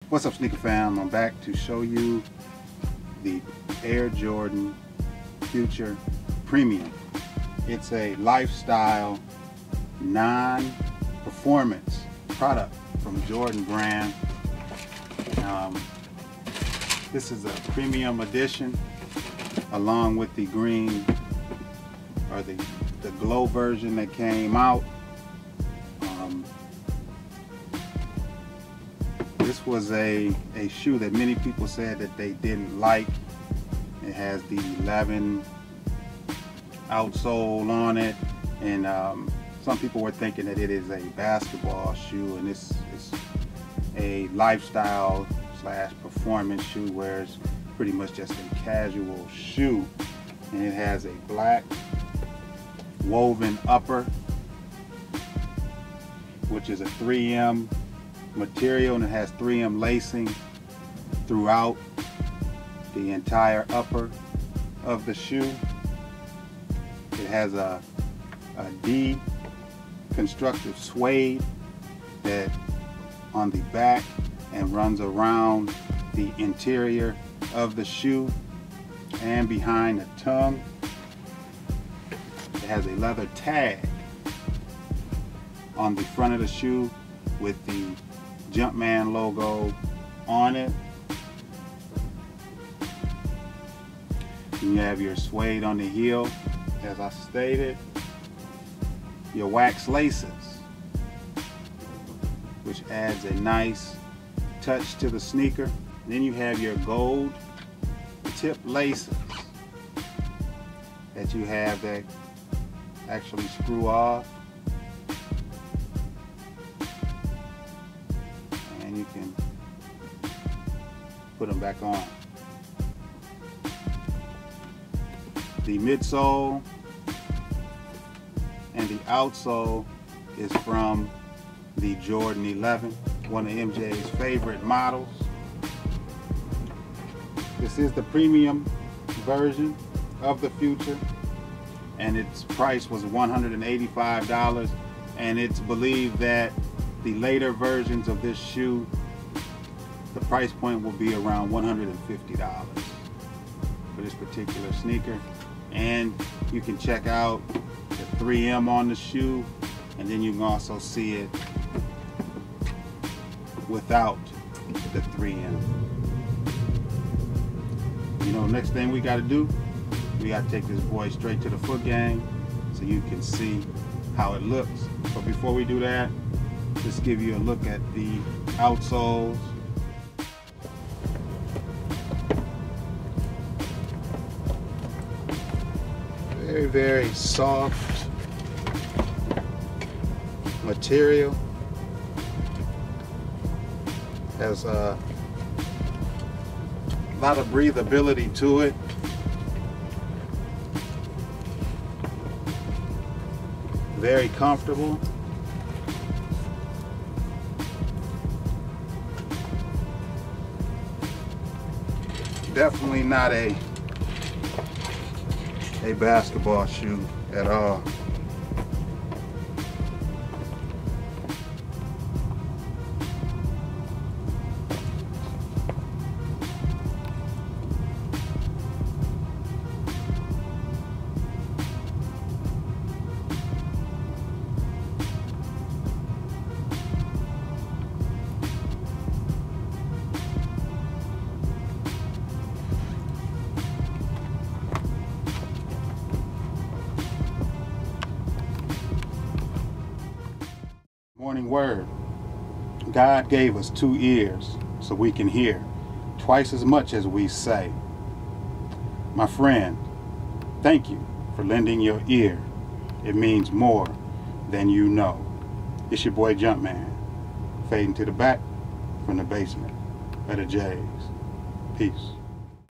What's up, sneaker fam? I'm back to show you the Air Jordan Future Premium. It's a lifestyle, non-performance product from Jordan brand. This is a premium edition along with the green or the glow version that came out. This was a shoe that many people said that they didn't like. It has the 11 outsole on it, and some people were thinking that it is a basketball shoe, and this is a lifestyle slash performance shoe where it's pretty much just a casual shoe. And it has a black woven upper, which is a 3M material, and it has 3M lacing throughout the entire upper of the shoe. It has a deconstructive suede that on the back and runs around the interior of the shoe and behind the tongue. It has a leather tag on the front of the shoe with the Jumpman logo on it. You have your suede on the heel, as I stated, your wax laces, which adds a nice touch to the sneaker. Then you have your gold tip laces that you have that actually screw off, and you can put them back on. The midsole and the outsole is from the Jordan 11, one of MJ's favorite models. This is the premium version of the Future, and its price was $185, and it's believed that the later versions of this shoe, the price point will be around $150 for this particular sneaker. And you can check out the 3M on the shoe, and then you can also see it without the 3M. You know, next thing we got to do, we got to take this boy straight to the foot gang so you can see how it looks. But before we do that, just give you a look at the outsoles. Very, very soft material. Has a lot of breathability to it. Very comfortable. Definitely not a basketball shoe at all. Morning word. God gave us 2 ears so we can hear twice as much as we say. My friend, thank you for lending your ear. It means more than you know. It's your boy Jumpman, fading to the back from the basement of the J's. Peace.